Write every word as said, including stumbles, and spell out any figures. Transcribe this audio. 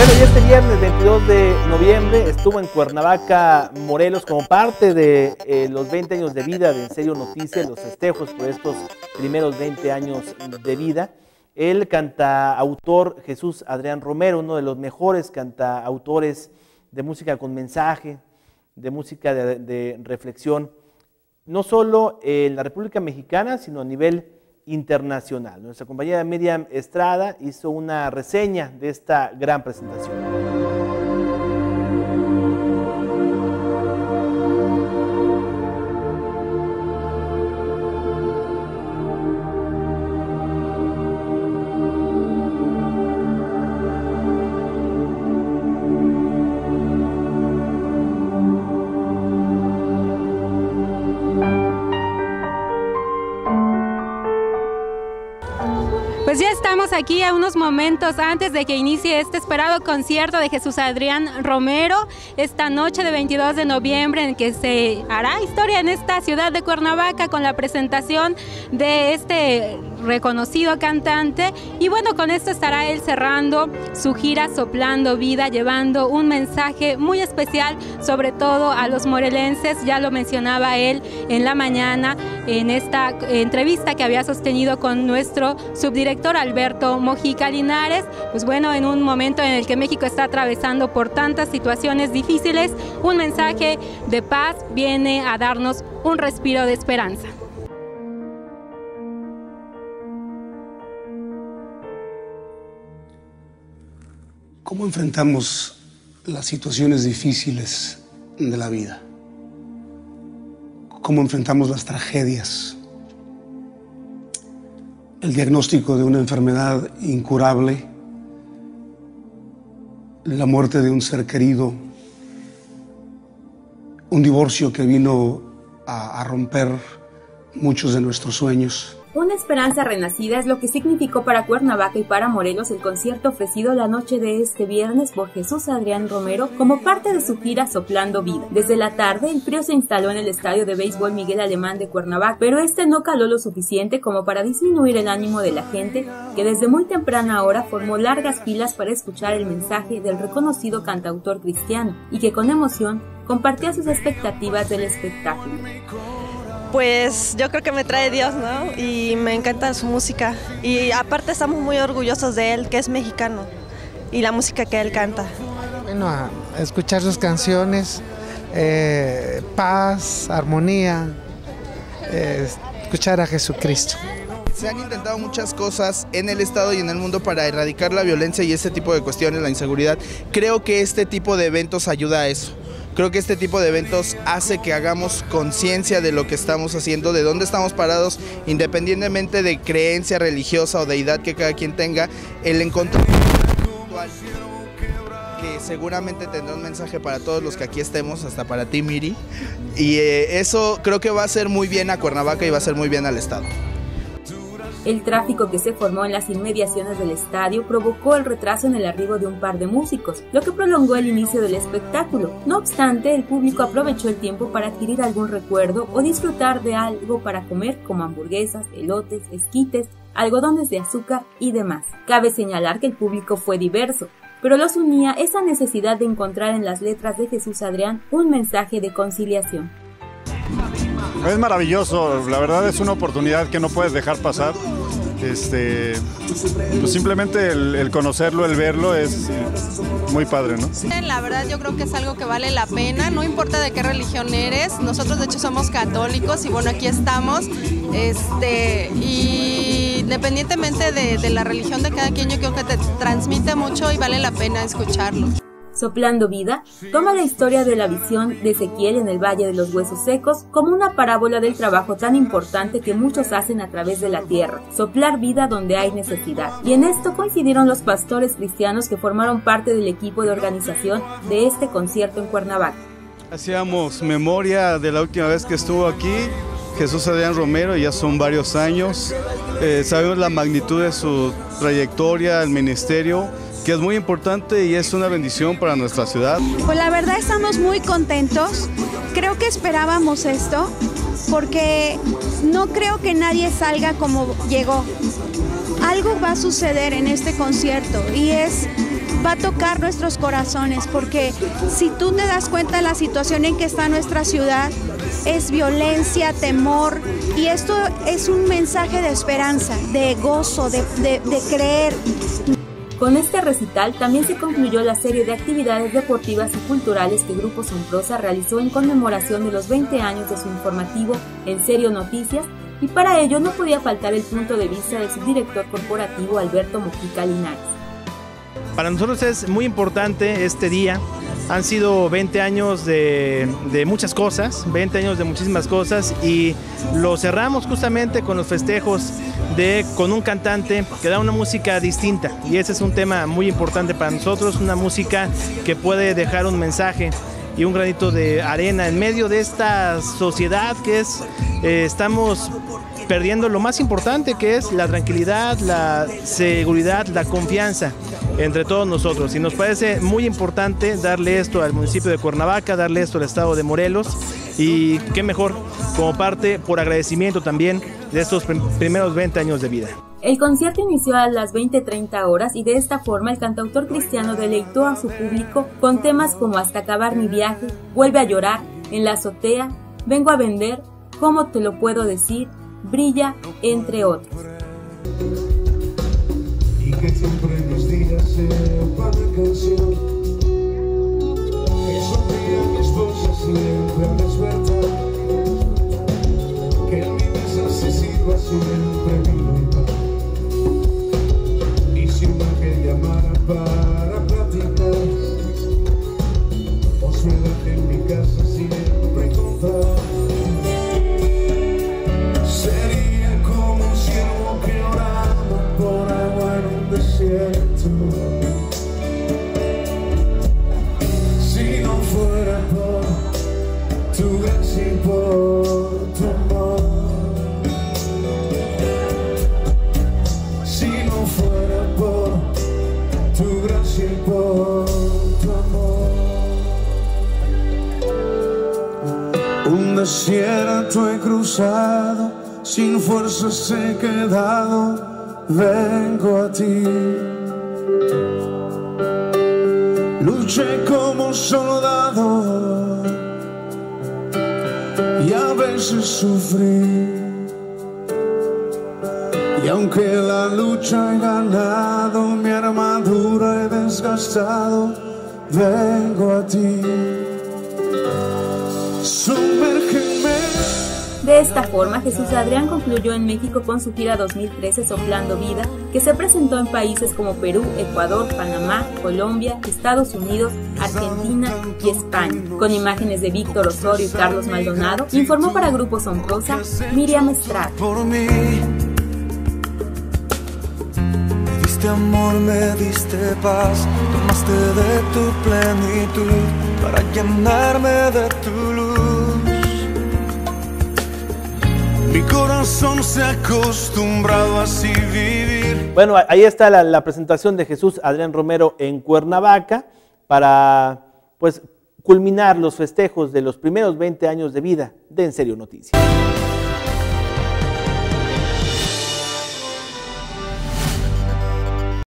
Bueno, y este viernes veintidós de noviembre estuvo en Cuernavaca, Morelos, como parte de eh, los veinte años de vida de En Serio Noticias, los festejos por estos primeros veinte años de vida. El cantautor Jesús Adrián Romero, uno de los mejores cantautores de música con mensaje, de música de, de reflexión, no solo en la República Mexicana, sino a nivel internacional. Nuestra compañera Miriam Estrada hizo una reseña de esta gran presentación. Pues ya estamos aquí a unos momentos antes de que inicie este esperado concierto de Jesús Adrián Romero, esta noche de veintidós de noviembre, en que se hará historia en esta ciudad de Cuernavaca con la presentación de este reconocido cantante. Y bueno, con esto estará él cerrando su gira Soplando Vida, llevando un mensaje muy especial, sobre todo a los morelenses. Ya lo mencionaba él en la mañana en esta entrevista que había sostenido con nuestro subdirector Alberto Mojica Linares. Pues bueno, en un momento en el que México está atravesando por tantas situaciones difíciles, un mensaje de paz viene a darnos un respiro de esperanza. ¿Cómo enfrentamos las situaciones difíciles de la vida? ¿Cómo enfrentamos las tragedias? El diagnóstico de una enfermedad incurable, la muerte de un ser querido, un divorcio que vino a, a romper muchos de nuestros sueños. Una esperanza renacida es lo que significó para Cuernavaca y para Morelos el concierto ofrecido la noche de este viernes por Jesús Adrián Romero como parte de su gira Soplando Vida. Desde la tarde, el frío se instaló en el estadio de béisbol Miguel Alemán de Cuernavaca, pero este no caló lo suficiente como para disminuir el ánimo de la gente, que desde muy temprana hora formó largas filas para escuchar el mensaje del reconocido cantautor cristiano y que con emoción compartía sus expectativas del espectáculo. Pues yo creo que me trae Dios, ¿no? Y me encanta su música. Y aparte estamos muy orgullosos de él, que es mexicano, y la música que él canta. Bueno, a escuchar sus canciones, eh, paz, armonía, eh, escuchar a Jesucristo. Se han intentado muchas cosas en el estado y en el mundo para erradicar la violencia y este tipo de cuestiones, la inseguridad. Creo que este tipo de eventos ayuda a eso. Creo que este tipo de eventos hace que hagamos conciencia de lo que estamos haciendo, de dónde estamos parados, independientemente de creencia religiosa o deidad que cada quien tenga. El encontrar actual, que seguramente tendrá un mensaje para todos los que aquí estemos, hasta para ti, Miri. Y eh, eso creo que va a hacer muy bien a Cuernavaca y va a hacer muy bien al estado. El tráfico que se formó en las inmediaciones del estadio provocó el retraso en el arribo de un par de músicos, lo que prolongó el inicio del espectáculo. No obstante, el público aprovechó el tiempo para adquirir algún recuerdo o disfrutar de algo para comer, como hamburguesas, elotes, esquites, algodones de azúcar y demás. Cabe señalar que el público fue diverso, pero los unía esa necesidad de encontrar en las letras de Jesús Adrián un mensaje de conciliación. Es maravilloso, la verdad es una oportunidad que no puedes dejar pasar. Este, pues simplemente el, el conocerlo, el verlo es muy padre, ¿no? La verdad yo creo que es algo que vale la pena, no importa de qué religión eres. Nosotros de hecho somos católicos y bueno, aquí estamos. Este, y independientemente de, de la religión de cada quien, yo creo que te transmite mucho y vale la pena escucharlo. Soplando Vida toma la historia de la visión de Ezequiel en el Valle de los Huesos Secos como una parábola del trabajo tan importante que muchos hacen a través de la tierra, soplar vida donde hay necesidad. Y en esto coincidieron los pastores cristianos que formaron parte del equipo de organización de este concierto en Cuernavaca. Hacíamos memoria de la última vez que estuvo aquí Jesús Adrián Romero, ya son varios años. Eh, sabemos la magnitud de su trayectoria, el ministerio, que es muy importante y es una bendición para nuestra ciudad. Pues la verdad estamos muy contentos, creo que esperábamos esto, porque no creo que nadie salga como llegó. Algo va a suceder en este concierto y es va a tocar nuestros corazones, porque si tú te das cuenta de la situación en que está nuestra ciudad, es violencia, temor, y esto es un mensaje de esperanza, de gozo, de, de, de creer. Con este recital también se concluyó la serie de actividades deportivas y culturales que Grupo Son Prosa realizó en conmemoración de los veinte años de su informativo En Serio Noticias, y para ello no podía faltar el punto de vista de su director corporativo Alberto Mujica Linares. Para nosotros es muy importante este día. Han sido veinte años de, de muchas cosas, veinte años de muchísimas cosas, y lo cerramos justamente con los festejos de, con un cantante que da una música distinta, y ese es un tema muy importante para nosotros, una música que puede dejar un mensaje y un granito de arena en medio de esta sociedad que es, eh, estamos perdiendo lo más importante, que es la tranquilidad, la seguridad, la confianza entre todos nosotros, y nos parece muy importante darle esto al municipio de Cuernavaca, darle esto al estado de Morelos, y qué mejor como parte, por agradecimiento también, de estos prim primeros veinte años de vida. El concierto inició a las veinte treinta horas y de esta forma el cantautor cristiano deleitó a su público con temas como Hasta acabar mi viaje, Vuelve a llorar, En la azotea, Vengo a vender, ¿Cómo te lo puedo decir?, Brilla, entre otros. Y que siempre mis días sepan la canción, que sonría mi esposa siempre al despertar, que en mi mesa se sirva siempre vino y pan, y siempre que llamara para platicar, posverdad en mi casa siempre encontrar. Si no fuera por tu gracia y por tu amor, si no fuera por tu gracia y por tu amor. Un desierto he cruzado, sin fuerzas he quedado, vengo a ti. Luché como soldado y a veces sufrí, y aunque la lucha he ganado, mi armadura he desgastado, vengo a ti. Sumérgeme. De esta forma, Jesús Adrián concluyó en México con su gira dos mil trece Soplando Vida, que se presentó en países como Perú, Ecuador, Panamá, Colombia, Estados Unidos, Argentina y España. Con imágenes de Víctor Osorio y Carlos Maldonado, informó para Grupo Son Prosa Miriam Estrada. Por mí, me diste amor, me diste paz, tomaste de tu plenitud para llenarme de tu luz. Mi corazón se ha acostumbrado a así vivir. Bueno, ahí está la, la presentación de Jesús Adrián Romero en Cuernavaca para, pues, culminar los festejos de los primeros veinte años de vida de En Serio Noticias.